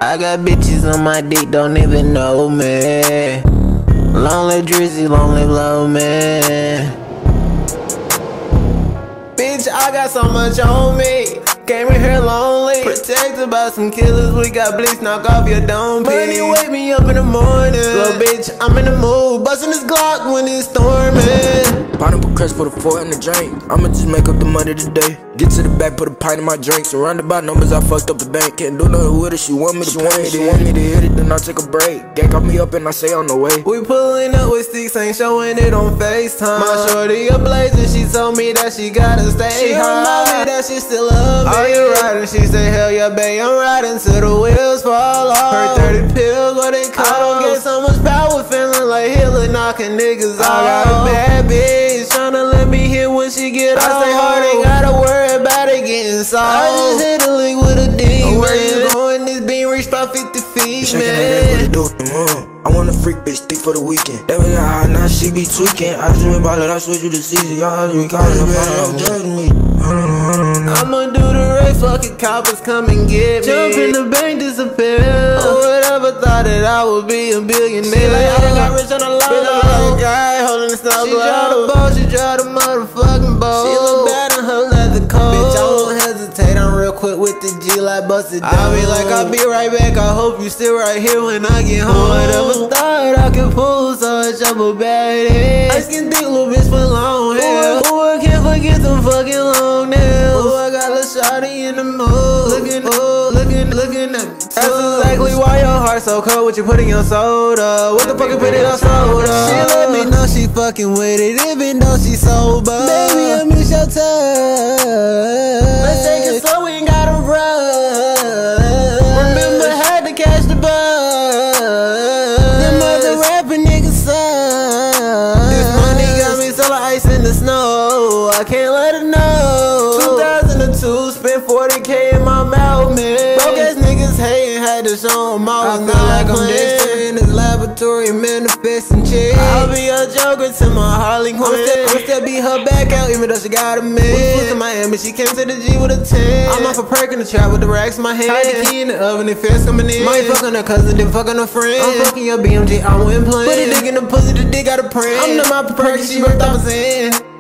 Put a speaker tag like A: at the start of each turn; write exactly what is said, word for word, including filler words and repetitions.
A: I got bitches on my dick, don't even know me. Long live Drizzy, long live low man. Bitch, I got so much on me. Came in here lonely, protected by some killers. We got bleach, knock off your dome. Money wake me up in the morning. Little bitch, I'm in the mood, bustin' this Glock when it's storming.
B: Pineapple crest, put a four in the drink. I'ma just make up the money today. Get to the back, put a pint in my drink. Surrounded by numbers, I fucked up the bank. Can't do nothing with it, she want me to play. She want me to hit it, then I take a break. Gang call me up and I say on the way.
A: We pulling up with sticks, ain't showing it on FaceTime. My shorty a blazer, she told me that she gotta stay high. She remind me that she still love me. Are you riding? She say, hell yeah, babe, I'm riding till the wheels fall off. Her thirty pills, what they call. I don't get so much power, feeling like Hitler knocking niggas off. I got a bad bitch, tryna let me hit when she get off. I say hard, ain't gotta worry about it getting soft. I just hit a lick with a demon. Where you going? This beam reached about fifty feet, man.
B: I want a freak bitch, thick for the weekend. That was how now she be tweaking. I just went by it, I switch you the season. Y'all be calling up, I'm judging me.
A: I'ma do the race, fucking coppers come and get me. Jump in the bank, disappear. Who would ever thought that I would be a billionaire? She like, I done got rich on the low. Bitch, I'm like a guy holding the snow. She drive the boat, she drive the motherfucking boat. She look bad in her leather coat. Bitch, I won't hesitate, I'm real quick with the G like busted down. I be like, I'll be right back, I hope you still right here when I get home. Who would ever thought I could pull such up a bad head? I can think little bitch for long hair. Who I can't forget them fucking long nails. Who I got a shawty in the mood. Looking, oh, looking, looking at me. That's exactly why your heart so cold. What you put in your soda? What the fuck you put in your soda? She let me know she fucking with it, even though she sober. Baby, I miss your touch. Let's take it slow, we ain't gotta rush. Remember, had to catch the bus. Them other rapping niggas suck. This money got me so like ice in the snow. I can't let her know. two thousand two, spent forty K in my mouth, man. Broke ass niggas hating, had to show them I was not like I'm Dexter in his laboratory, manifesting chicks. I'll be a joker to my Harley Quinn. I'm still, I'm still beat her back out, even though she got a man. We flew to Miami, she came to the G with a ten. I'm off a perk in the trap with the racks in my hand. Hide the key in the oven, the fence coming in. Might fuck on her cousin, then fuck on her friend. I'm fucking your B M G, I went playing. Put a dick in the pussy, the dick got a print. I'm the mop perk, she worked off a sin.